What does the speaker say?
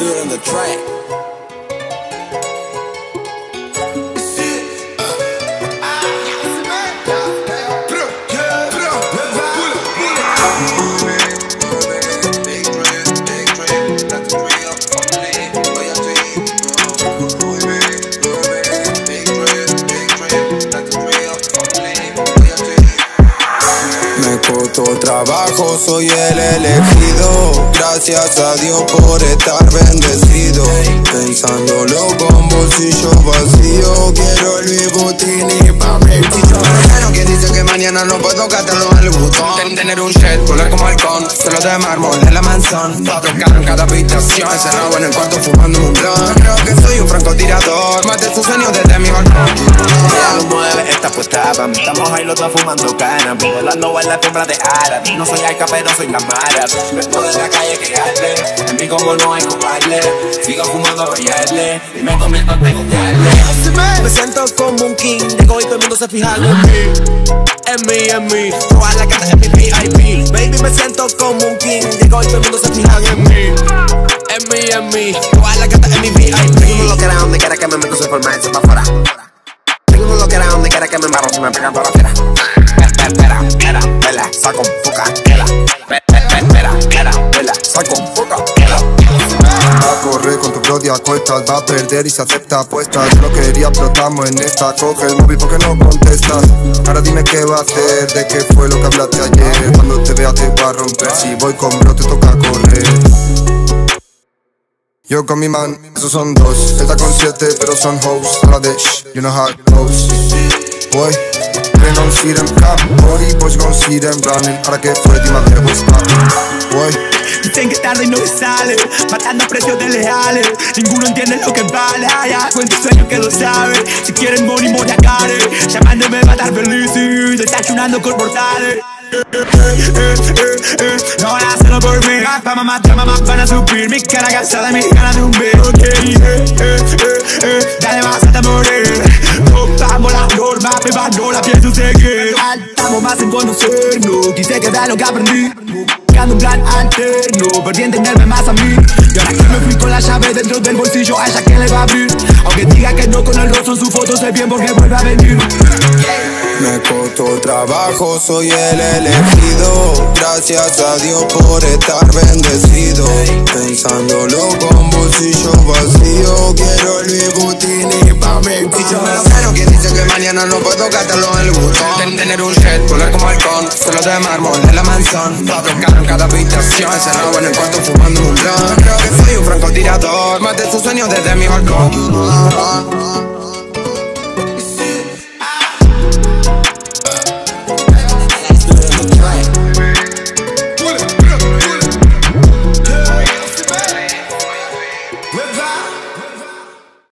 Dude on the track. Me costó trabajo, soy el elegido. Gracias a Dios por estar bendecido. Pensándolo con bolsillo vacío, quiero el Louis Vuitton y pa' mi bueno, quien dice que mañana no puedo gastarlo en el botón. Tener un jet, volar como halcón, solo de mármol en la mansión. 4 carros en cada habitación, encerrado en el cuarto fumando un blunt. Creo que soy un francotirador, maté sus sueños desde mi balcón. Ella lo mueve, esta puesta pa' mí. Estamos ahí los dos fumando cana, volando en la sombra de Ara. No soy Aika, pero soy la Mara. Vengo de la calle que arde, en mí como no hay cobarde. Sigo fumando a bailarle, y me comienzo a pegotearle. Me siento como un king, llego y todo el mundo se fija en mí. En mí, toda la casa es mi VIP. Baby, me siento como un king, llego y todo el mundo se fija en mí. En mí, toda la casa es mi VIP. Tengo un loquera donde quiera que me meto, se forma ese pa' afuera. Tengo un loquera donde quiera que me embarro, se me pegan toda la fiera. Espera, vela, saco poca tela. Espera, vela, saco poca tela. Va a correr con tu brody a cuestas, va a perder y se acepta apuestas. Yo no quería, pero estamos en esta. Coge el móvil porque no contestas. Ahora dime qué va a hacer, de qué fue lo que hablaste ayer. Cuando te vea te voy a romper, si voy con bro te toca correr. Yo con mi man, esos son dos. Está con 7 pero son hoes. A la de shh, you know how it goes. Boy, they gon' see them cop. Body boys gon' see them running. Ahora que fue, dime a ver, what's up. Boy, dicen que tarde y no sale, matando a precios de leales. Ninguno entiende lo que vale. Allá cuenta el sueño que lo sabe. Si quieren money, money a care. Llamándome va a estar feliz y desayunando con portales. No van a hacerlo por mí. Pa' mamá, van a subir. Mi cara cansada, mis ganas de un beat. Dale más hasta morir. Rompamos la norma, pero no la pienso seguir. Faltamos más en conocernos. Quise que vea lo que aprendí. Buscando un plan alterno, perdí entenderme más a mí. Y ahora que me fui con la llave dentro del bolsillo, a ella que le va a abrir. Aunque diga que no con el rostro en su foto, sé bien porque vuelve a venir. me costó trabajo, soy el elegido. Gracias a Dios por estar bendecido. Pensándolo con bolsillo vacío, quiero el Louis Vuitton y pa' mi pero quien dice que mañana no puedo gastarlo en el botón. Tener un jet, volar como halcón, solo de mármol en la mansión. 4 carros en cada habitación, encerrado en el cuarto fumando un blunt. Creo que soy un francotirador, maté sus sueños desde mi balcón.